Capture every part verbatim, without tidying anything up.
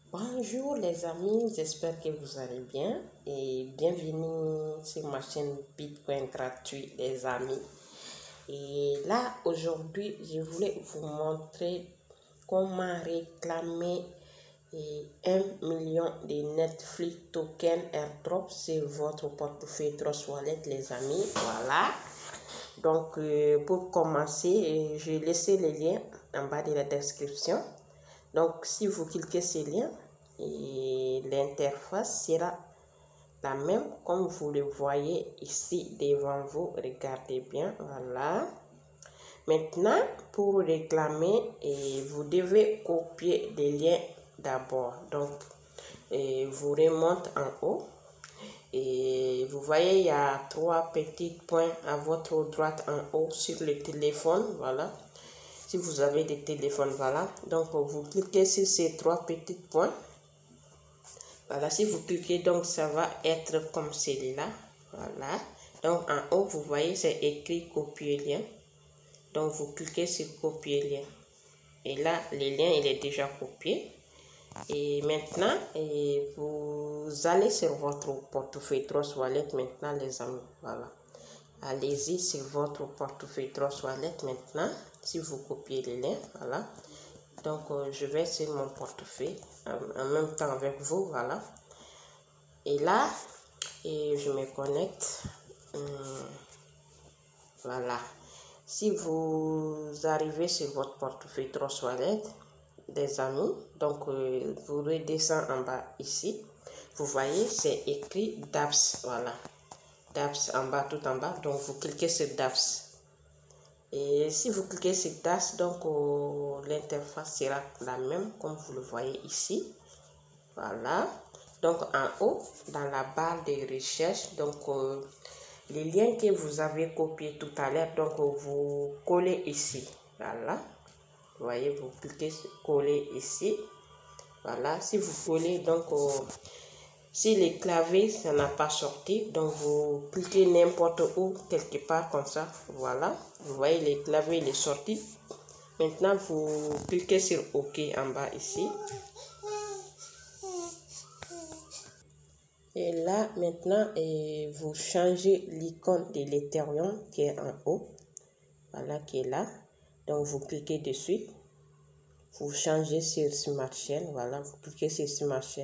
Bonjour les amis, j'espère que vous allez bien et bienvenue sur ma chaîne Bitcoin gratuit les amis. Et là aujourd'hui je voulais vous montrer comment réclamer un million de Netflix token airdrop sur votre portefeuille Trust Wallet les amis. Voilà. Donc euh, pour commencer, j'ai laissé les liens en bas de la description. Donc si vous cliquez sur le lien, l'interface sera la même comme vous le voyez ici devant vous. Regardez bien, voilà. Maintenant pour réclamer, et vous devez copier les liens d'abord. Donc et vous remontez en haut et vous voyez il y a trois petits points à votre droite en haut sur le téléphone. Voilà, si vous avez des téléphones, voilà. Donc vous cliquez sur ces trois petits points. Voilà, si vous cliquez, donc ça va être comme celui-là. Voilà, donc en haut vous voyez c'est écrit copier lien. Donc vous cliquez sur copier lien et là le lien il est déjà copié. Et maintenant et vous allez sur votre portefeuille Trust Wallet maintenant les amis. Voilà, allez-y sur votre portefeuille Trust Wallet maintenant. Si vous copiez le lien, voilà. Donc euh, je vais sur mon portefeuille en, en même temps avec vous. Voilà, et là et je me connecte. Hum, voilà, si vous arrivez sur votre portefeuille Trust Wallet des amis, donc euh, vous redescendez en bas ici, vous voyez c'est écrit dApps. Voilà, dApps en bas, tout en bas. Donc vous cliquez sur dApps. Et si vous cliquez sur dApps, donc euh, l'interface sera la même comme vous le voyez ici. Voilà, donc en haut dans la barre de recherche, donc euh, les liens que vous avez copiés tout à l'heure, donc euh, vous collez ici. Voilà, vous voyez, vous cliquez sur coller ici. Voilà, si vous collez, donc euh, si le clavier ça n'a pas sorti, donc vous cliquez n'importe où quelque part comme ça. Voilà, vous voyez le clavier il est sorti. Maintenant vous cliquez sur OK en bas ici. Et là maintenant et vous changez l'icône de l'Ethereum qui est en haut. Voilà, qui est là. Donc vous cliquez dessus. Vous changez sur Smart Chain. Voilà, vous cliquez sur Smart Chain.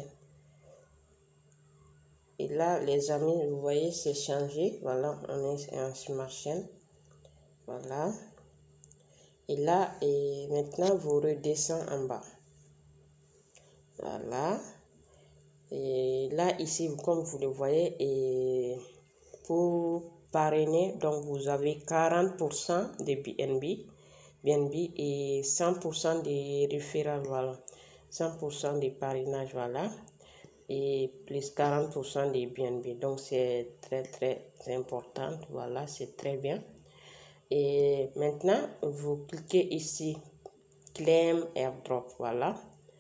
Et là les amis, vous voyez c'est changé. Voilà, on est en Smart Chain. Voilà, et là et maintenant vous redescendez en bas. Voilà, et là ici comme vous le voyez, et pour parrainer, donc vous avez quarante pour cent de B N B B N B et cent pour cent de référents. Voilà, cent pour cent de parrainage. Voilà, et plus quarante pour cent de B N B. Donc c'est très très important. Voilà, c'est très bien. Et maintenant vous cliquez ici claim airdrop. Voilà,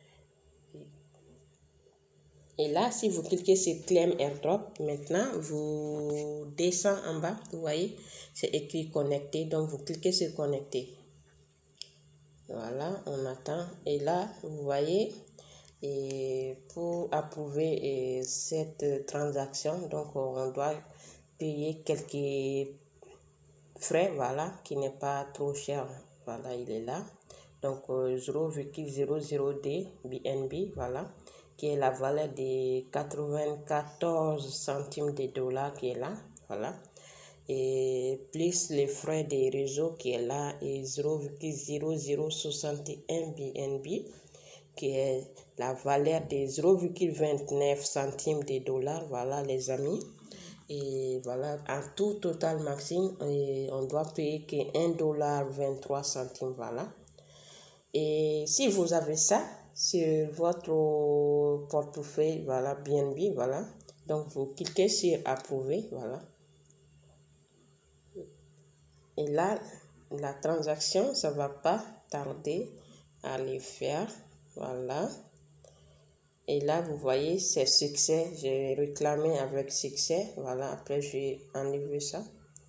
et là si vous cliquez sur claim airdrop, maintenant vous descendez en bas, vous voyez c'est écrit connecté. Donc vous cliquez sur connecter. Voilà, on attend. Et là vous voyez, et pour approuver et cette transaction, donc on doit payer quelques frais. Voilà, qui n'est pas trop cher. Voilà, il est là. Donc euh, zéro virgule zéro zéro deux B N B. Voilà, qui est la valeur de quatre-vingt-quatorze centimes de dollars qui est là. Voilà, et plus les frais des réseaux qui est là, et zéro virgule zéro zéro soixante et un B N B qui est la valeur de zéro virgule vingt-neuf centimes de dollars. Voilà les amis, et voilà en tout total maximum et on doit payer que un dollar vingt-trois centimes. Voilà, et si vous avez ça sur votre portefeuille, voilà, B N B, voilà, donc vous cliquez sur approuver. Voilà, et là la transaction ça va pas tarder à le faire. Voilà, et là vous voyez c'est succès, j'ai réclamé avec succès. Voilà, après j'ai enlevé ça.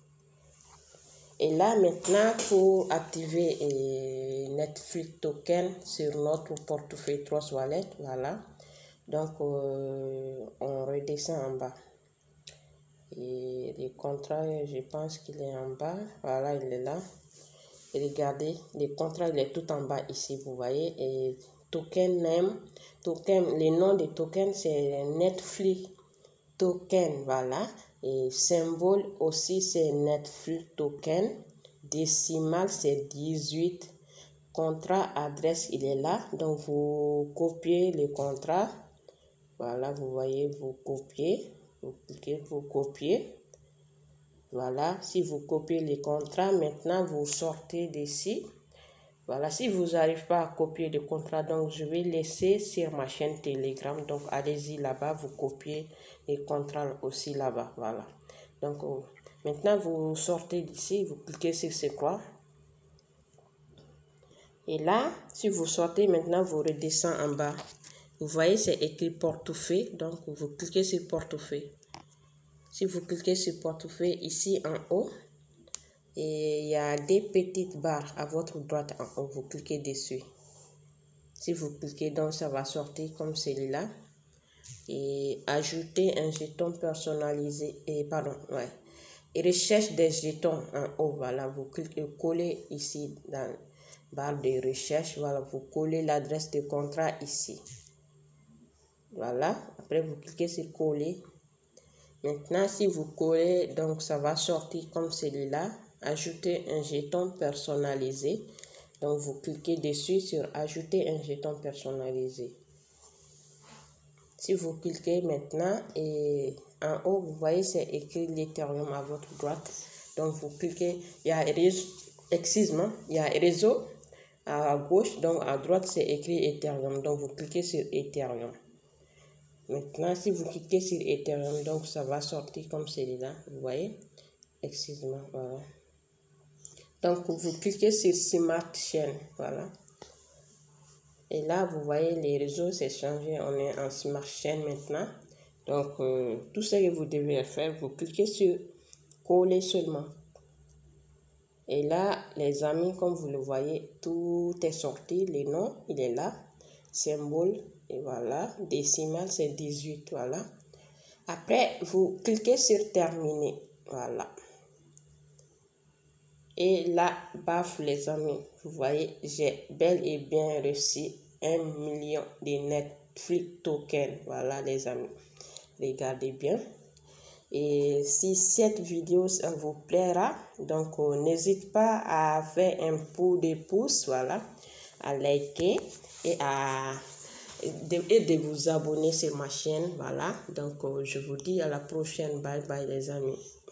Et là maintenant pour activer et Netflix token sur notre portefeuille Trust Wallet, voilà, Donc, euh, on redescend en bas. Et le contrat, je pense qu'il est en bas. Voilà, il est là. Et regardez, le contrat, il est tout en bas ici, vous voyez. Et token name, token, le nom de token, c'est Netflix token, voilà. Et symbole aussi, c'est Netflix token. Décimal, c'est dix-huit. Contrat, adresse, il est là. Donc, vous copiez le contrat. Voilà, vous voyez, vous copiez. Vous cliquez, vous copiez. Voilà, si vous copiez les contrats, maintenant vous sortez d'ici. Voilà, si vous n'arrivez pas à copier le contrat, donc je vais laisser sur ma chaîne Telegram. Donc allez-y là-bas, vous copiez les contrats aussi là-bas. Voilà. Donc euh, maintenant vous sortez d'ici, vous cliquez sur c'est quoi. Et là, si vous sortez maintenant, vous redescendez en bas. Vous voyez, c'est écrit portefeuille. Donc vous cliquez sur portefeuille. Si vous cliquez sur portefeuille ici en haut, et il y a des petites barres à votre droite en haut, vous cliquez dessus. Si vous cliquez, donc ça va sortir comme celui-là. Et ajouter un jeton personnalisé, et pardon, ouais. Et recherche des jetons en haut, voilà, vous cliquez, collez ici dans la barre de recherche, voilà, vous collez l'adresse de contrat ici. Voilà, après vous cliquez sur coller. Maintenant, si vous collez, donc ça va sortir comme celui-là. Ajouter un jeton personnalisé. Donc, vous cliquez dessus sur ajouter un jeton personnalisé. Si vous cliquez maintenant, et en haut, vous voyez, c'est écrit l'Ethereum à votre droite. Donc, vous cliquez, il y a réseau, excuse-moi, il y a réseau à gauche. Donc, à droite, c'est écrit Ethereum. Donc, vous cliquez sur Ethereum. Maintenant, si vous cliquez sur Ethereum, donc ça va sortir comme celui-là, vous voyez, excusez-moi, voilà. Donc, vous cliquez sur Smart Chain, voilà. Et là, vous voyez, les réseaux s'est changé, on est en Smart Chain maintenant. Donc, euh, tout ce que vous devez faire, vous cliquez sur Coller seulement. Et là, les amis, comme vous le voyez, tout est sorti, les noms, il est là, symbole. Et voilà, décimal c'est dix-huit, voilà. Après, vous cliquez sur terminer, voilà. Et là, baf les amis, vous voyez, j'ai bel et bien reçu un million de Netflix tokens, voilà les amis. Regardez bien. Et si cette vidéo ça vous plaira, donc euh, n'hésite pas à faire un pouce de pouce, voilà, à liker et à De, et de vous abonner sur ma chaîne, voilà. Donc, euh, je vous dis à la prochaine. Bye bye les amis.